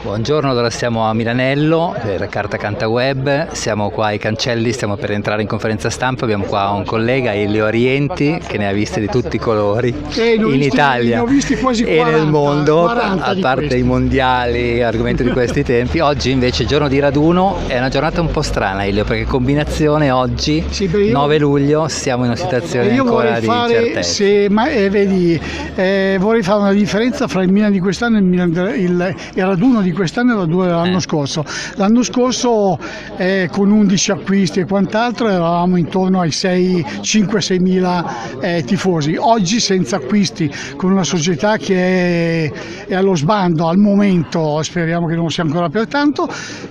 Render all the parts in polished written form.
Buongiorno, allora siamo a Milanello per Carta Canta Web, siamo qua ai cancelli, stiamo per entrare in conferenza stampa, abbiamo qua un collega, Elio Orienti, che ne ha viste di tutti i colori in Italia e nel mondo, a parte i mondiali, argomento di questi tempi. Oggi invece giorno di raduno, è una giornata un po' strana, Elio, perché combinazione oggi, 9 luglio, siamo in una situazione ancora di incertezza. Vorrei fare una differenza fra il Milan di quest'anno e il raduno di quest'anno e il raduno dell'anno scorso. L'anno scorso con 11 acquisti e quant'altro eravamo intorno ai 5-6 mila tifosi. Oggi senza acquisti, con una società che è allo sbando al momento, speriamo che non sia ancora per tanto,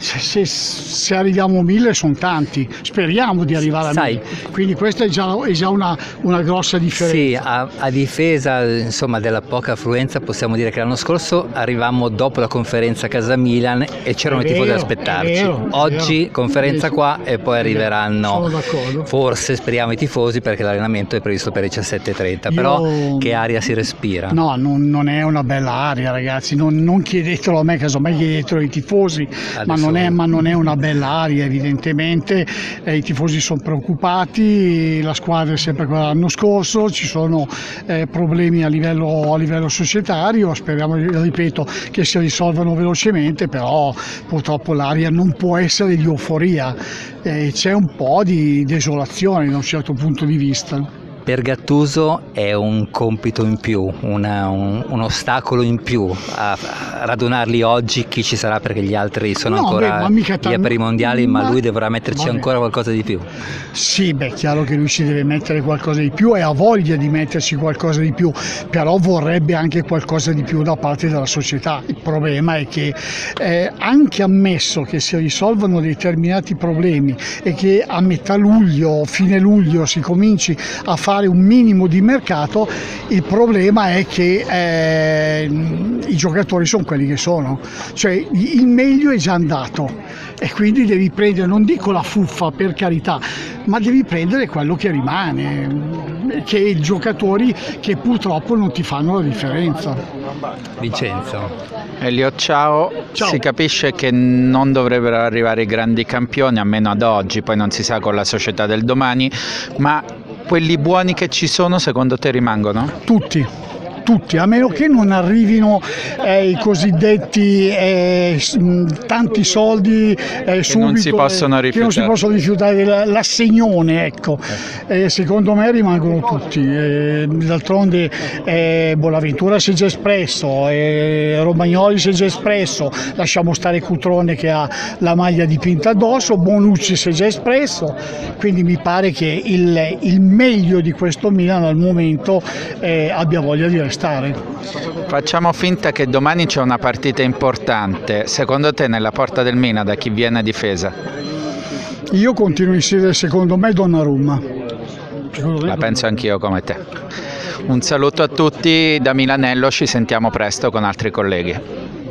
se arriviamo a 1000 sono tanti, speriamo di arrivare a 1000. Quindi questa è già una grossa differenza. Sì, a difesa insomma della poca affluenza possiamo dire che l'anno scorso arrivammo dopo la conferenza a casa Milan e c'erano i tifosi ad aspettarci. Oggi conferenza qua e poi arriveranno forse, speriamo, i tifosi, perché l'allenamento è previsto per le 17:30. Però che aria si respira? No, non è una bella aria, ragazzi, non chiedetelo a me, casomai chiedetelo ai tifosi, ma non è una bella aria, evidentemente. I tifosi sono preoccupati, la squadra è sempre quella dell'anno scorso, ci sono problemi a livello societario, speriamo, ripeto, che si risolvano velocemente, però purtroppo l'aria non può essere di euforia, c'è un po' di desolazione da un certo punto di vista. Per Gattuso è un compito in più, un ostacolo in più a radunarli oggi. Chi ci sarà, perché gli altri sono ancora via per i mondiali, ma lui dovrà metterci ancora qualcosa di più. Sì, è chiaro che lui ci deve mettere qualcosa di più e ha voglia di metterci qualcosa di più, però vorrebbe anche qualcosa di più da parte della società. Il problema è che anche ammesso che si risolvano determinati problemi e che a metà luglio, fine luglio, si cominci a fare un minimo di mercato, il problema è che i giocatori sono quelli che sono, cioè il meglio è già andato e quindi devi prendere, non dico la fuffa, per carità, ma devi prendere quello che rimane, che i giocatori che purtroppo non ti fanno la differenza. Vincenzo. Elio, ciao. Si capisce che non dovrebbero arrivare i grandi campioni, almeno ad oggi, poi non si sa con la società del domani, ma quelli buoni che ci sono secondo te rimangono? Tutti, a meno che non arrivino i cosiddetti tanti soldi subito, non si possono rifiutare. Che non si possono rifiutare, l'assegnone, ecco. Secondo me rimangono tutti. D'altronde Bonaventura si è già espresso, Romagnoli si è già espresso, lasciamo stare Cutrone che ha la maglia dipinta addosso, Bonucci si è già espresso, quindi mi pare che il meglio di questo Milan al momento abbia voglia di restare. Facciamo finta che domani c'è una partita importante. Secondo te nella porta del Milan da chi viene a difesa? Io continuo a inserire, secondo me, Donnarumma. La penso anch'io come te. Un saluto a tutti da Milanello, ci sentiamo presto con altri colleghi.